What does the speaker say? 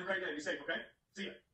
a great day. Be safe, okay? See ya.